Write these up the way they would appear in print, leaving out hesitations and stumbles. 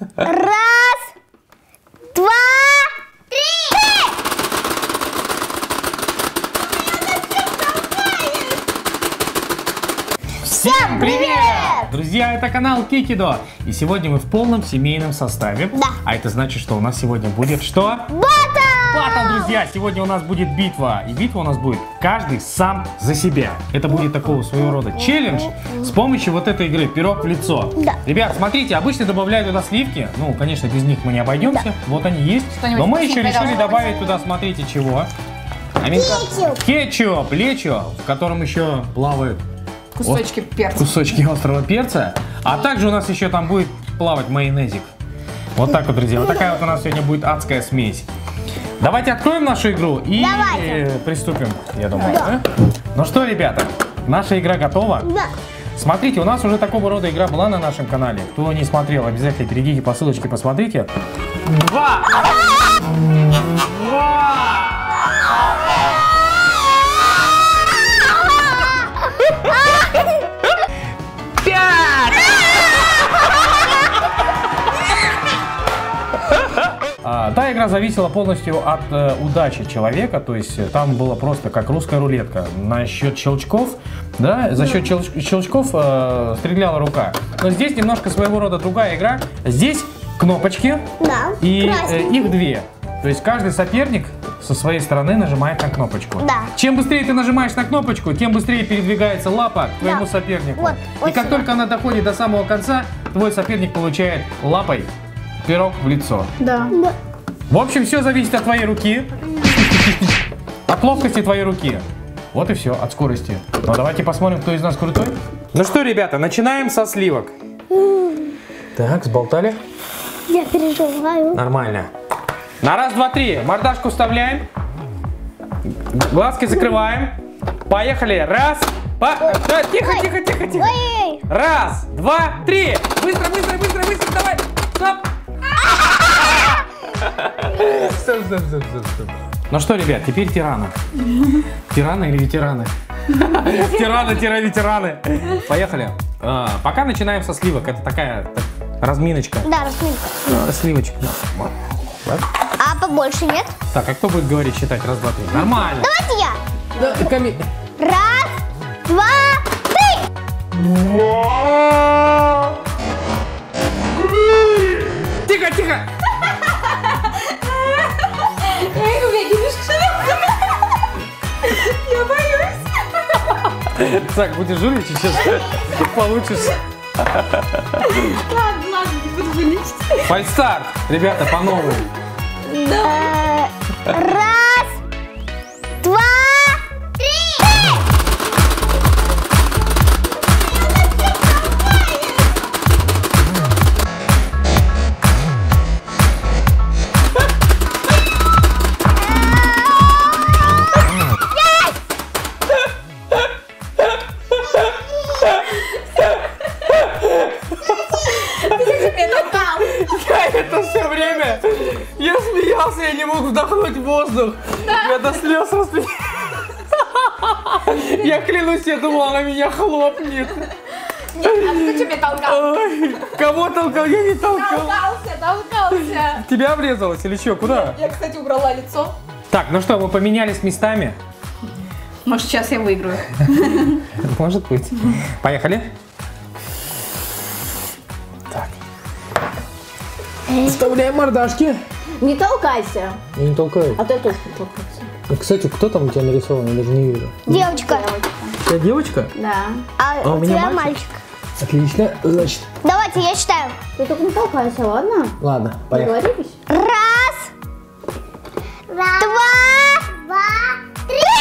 Раз, два, три! Всем привет! Друзья, это канал Кикидо. И сегодня мы в полном семейном составе. Да. А это значит, что у нас сегодня будет что? Батл, друзья! Сегодня у нас будет битва. И битва у нас будет каждый сам за себя. Это будет такого своего рода челлендж с помощью вот этой игры «Пирог в лицо». Да. Ребят, смотрите, обычно добавляют туда сливки. Ну, конечно, без них мы не обойдемся. Да. Вот они есть. Но мы еще решили добавить туда, смотрите, чего. Кетчуп, лечо, в котором еще плавают кусочки перца. Кусочки острого перца. А также у нас еще там будет плавать майонезик. Вот так вот, друзья. Вот такая вот у нас сегодня будет адская смесь. Давайте откроем нашу игру и приступим, я думаю. Да. Ну что, ребята, наша игра готова? Да. Смотрите, у нас уже такого рода игра была на нашем канале. Кто не смотрел, обязательно перейдите по ссылочке, посмотрите. 2! 2! Та игра зависела полностью от удачи человека, то есть там было просто как русская рулетка. На счет щелчков, да, за счет щелчков стреляла рука. Но здесь немножко своего рода другая игра. Здесь кнопочки, Да. и их две. То есть каждый соперник со своей стороны нажимает на кнопочку. Да. Чем быстрее ты нажимаешь на кнопочку, тем быстрее передвигается лапа к твоему сопернику. Вот, и как только она доходит до самого конца, твой соперник получает лапой пирог в лицо. Да. В общем, все зависит от твоей руки, от ловкости твоей руки. Вот и все, от скорости. Ну давайте посмотрим, кто из нас крутой. Ну что, ребята, начинаем со сливок. Так, сболтали. Я переживаю. Нормально. На раз, два, три. Мордашку вставляем. Глазки закрываем. Поехали. Раз. Да, тихо, тихо, тихо, тихо. Ой. Раз, два, три. Быстро, быстро, быстро, быстро. Давай. Стоп. Стоп, стоп, стоп, стоп, стоп. Ну что, ребят, теперь тираны. Тираны или ветераны? Тираны-ветераны. Поехали. Пока начинаем со сливок. Это такая разминочка. Да, рассминка. Сливочка. А побольше нет? Так, а кто будет говорить, считать? Раз, два, три. Нормально. Давайте я. Да, Раз, два, три. Тихо, тихо. Я боюсь. Так, будешь жулить сейчас, получишь. Ладно, не буду жулить. Фальстарт. Ребята, по новой. Раз, два, три. Это все время я смеялся, я не мог вдохнуть воздух. Я до слез рассмеялся. Я клянусь, я думал, она меня хлопнет. А ты что меня толкал? Ой, кого толкал? Я не толкал. Толкался. Тебя врезалась или что? Куда? Я, кстати, убрала лицо. Так, ну что, мы поменялись местами? Может, сейчас я выиграю. Может быть. Поехали. Так. Вставляем мордашки. Не толкайся. Я не толкаю. А ты тоже не толкайся. Кстати, кто там у тебя нарисован? Я даже не вижу. Девочка. У тебя девочка? Да. А у у меня тебя мальчик. мальчик. Отлично. Значит, Давайте, я считаю. Ты только не толкайся, ладно? ладно, поехали. Договорились? Раз, два, три.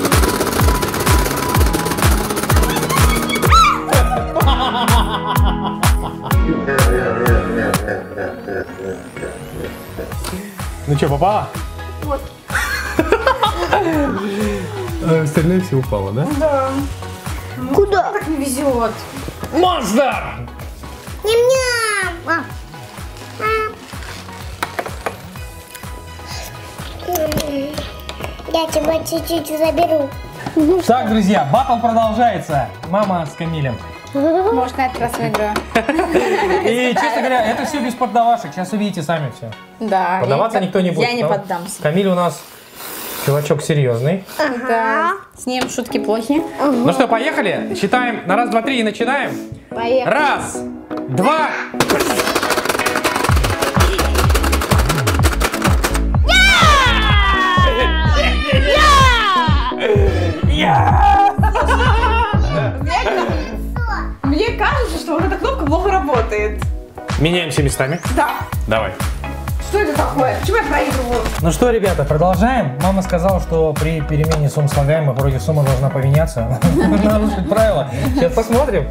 Ну что, попала? Вот. Остальное все упало, да? Да. Куда? Так не везет. Монстр! Ням-ням. Я тебя чуть-чуть заберу. Так, друзья, баттл продолжается. Мама с Камилем. Может, на этот раз выиграю. И, честно говоря, это все без поддавашек. Сейчас увидите сами все. Да. Поддаваться никто не будет. Я не но поддамся. Камиль у нас чувачок серьезный. Да. С ним шутки плохи. Ну что, поехали? Считаем на раз, два, три и начинаем. Поехали. Раз, два. Мне кажется, что вот эта кнопка плохо работает. Меняемся местами. Да. Давай. Что это такое? Почему я проигрываю? Ну что, ребята, продолжаем. Мама сказала, что при перемене сумм слагаемых вроде сумма должна поменяться. Нарушить правила. Сейчас посмотрим.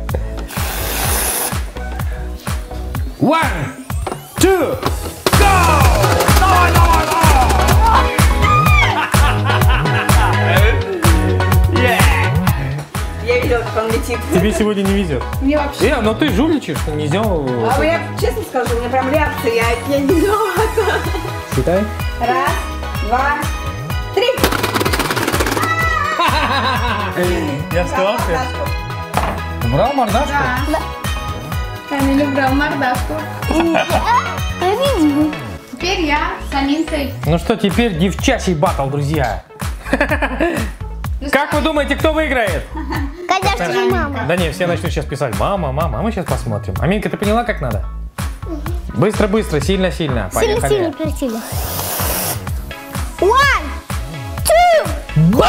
1, 2, go! Давай, давай, давай! Я видела, как он летит. Тебе сегодня не везет. Мне вообще... Ну ты жульничаешь, что не сделал. А я честно скажу, у меня прям реакция, я не виновата. Считай. Раз, два, три. Я сказал, что... Брал мордашку? Да. Камиль убрал мордашку. Теперь я с Аминкой. Ну что, теперь девчачий баттл, друзья. Как вы думаете, кто выиграет? Конечно же, мама. Да не, все начнут сейчас писать: мама, мама, а мы сейчас посмотрим. Аминка, ты поняла, как надо? Быстро, быстро, сильно, сильно. Поехали. Сильно, просили. 1, 2, go!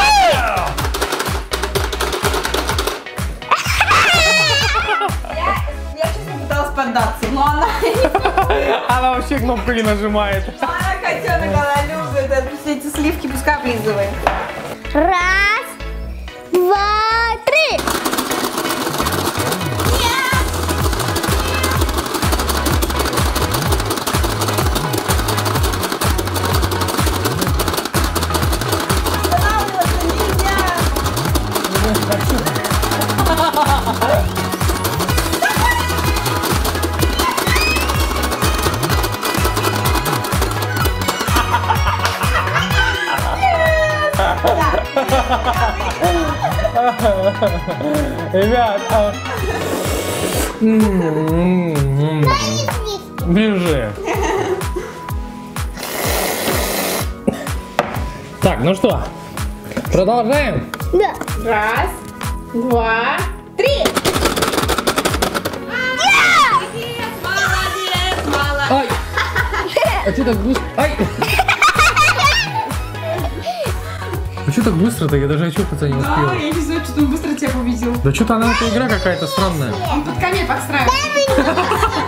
Я честно пыталась поддаться, но она... Она вообще кнопку не нажимает. Она котенок, она любит. Это все эти сливки пускай облизывает. Раз, два, три. Останавливаться нельзя. Ребят, ближе. Так, ну что, продолжаем? Да. Раз, два, три. Молодец, молодец. Ай! А что так быстро? Ай! А что так быстро-то? Я даже очухаться не успел. Да, я не знаю, что он быстро тебя победил. Да что-то она, эта игра какая-то странная. Он под камень подстраивается.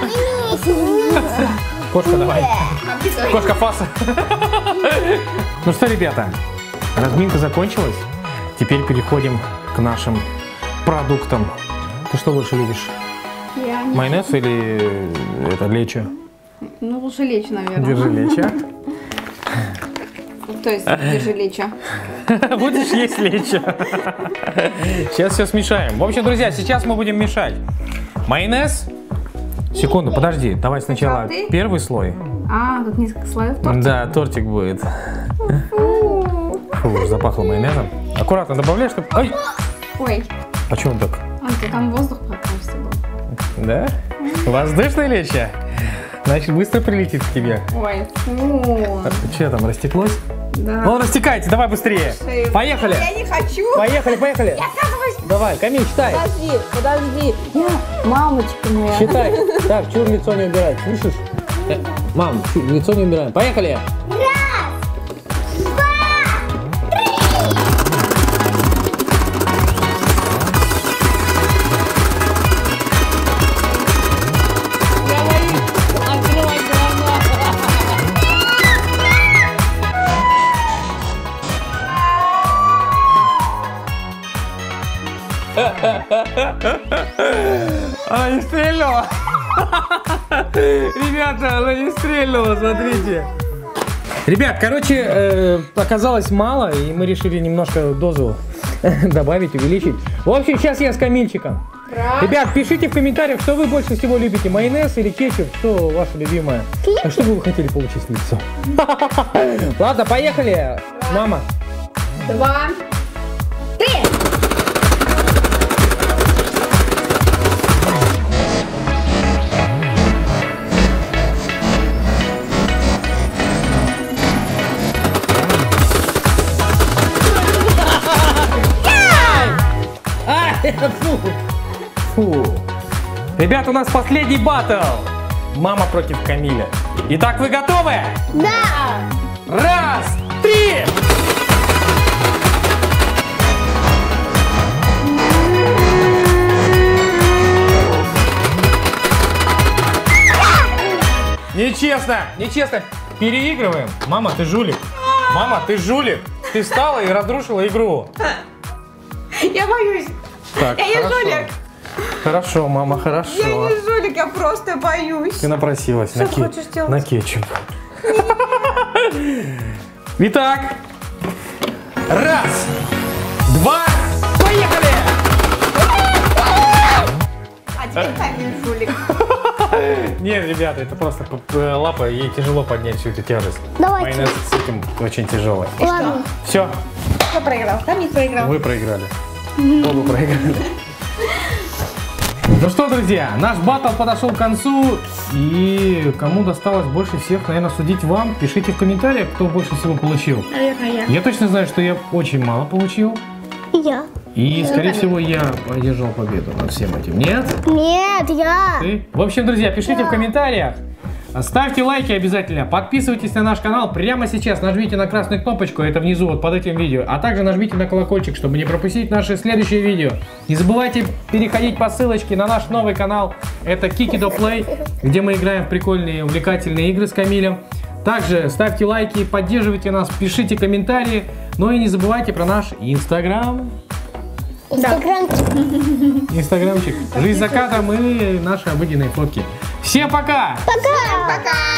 Кошка, давай. Кошка фаса. Ну что, ребята, разминка закончилась. Теперь переходим к нашим продуктам. Ты что больше любишь? Я не... Майонез или это лечо? Ну, лучше лечь, наверное. Держи лечо. То есть, держи лечо. Будешь есть лечо. Сейчас все смешаем. В общем, друзья, сейчас мы будем мешать майонез. Секунду, подожди. Давай сначала Сначала ты? первый слой. А, тут несколько слоев торта. Да, тортик будет. Фу, запахло майонезом. Аккуратно добавляй, чтобы... Ай! Ой, Почему так? там воздух прокрылся был. Да? Воздушное лечо? Значит, быстро прилетит к тебе. Ой, фу. Что там, растеклось? Да. Он растекается, давай быстрее. Поехали. Я не хочу. Поехали, поехали. Я отказываюсь. Давай, Камиль, считай. Подожди. Мамочка моя. Считай. Так, чур лицо не убирать, слышишь? Мам, чур, лицо не убираем. Поехали. Она не стрельнула. Ребята, она не стрельнула, смотрите. Ребят, короче, оказалось мало, и мы решили немножко дозу добавить, увеличить. В общем, сейчас я с Камильчиком. Ребят, пишите в комментариях, что вы больше всего любите, майонез или кетчуп, что ваше любимое. А что бы вы хотели получить с лицом? Ладно, поехали, мама. 2, 3. Ребята, у нас последний баттл. Мама против Камиля. Итак, вы готовы? Да. Раз, три! Нечестно, нечестно. Переигрываем. Мама, ты жулик. Мама, ты жулик. Ты встала и разрушила игру. Я боюсь. Так, Я не хорошо. жулик. Хорошо, мама, хорошо. Я не жулик, я просто боюсь. Ты напросилась Что ты хочешь делать? на кетчуп. Итак, раз, два, поехали! А теперь Камиль жулик. Нет, ребята, это просто лапа, ей тяжело поднять всю эту тяжесть. Давайте. Майонез с этим очень тяжелый. Ладно. Все, Кто проиграл? Камиль проиграл. вы проиграли. Оба проиграли. Ну что, друзья, наш баттл подошел к концу. И кому досталось больше всех, наверное, судить вам. Пишите в комментариях, кто больше всего получил. Наверное, я. Я точно знаю, что я очень мало получил. Я. И, скорее всего, я одержал победу над всем этим. Нет? Нет, я. Ты? В общем, друзья, пишите в комментариях. Ставьте лайки обязательно. Подписывайтесь на наш канал. Прямо сейчас нажмите на красную кнопочку. Это внизу, вот под этим видео. А также нажмите на колокольчик, чтобы не пропустить наши следующие видео. Не забывайте переходить по ссылочке на наш новый канал. Это Kikido Play, где мы играем в прикольные, увлекательные игры с Камилем. Также ставьте лайки, поддерживайте нас, пишите комментарии. Ну и не забывайте про наш Инстаграм. Инстаграмчик. Жизнь за кадром и наши обыденные фотки. Всем пока! Пока. Пока!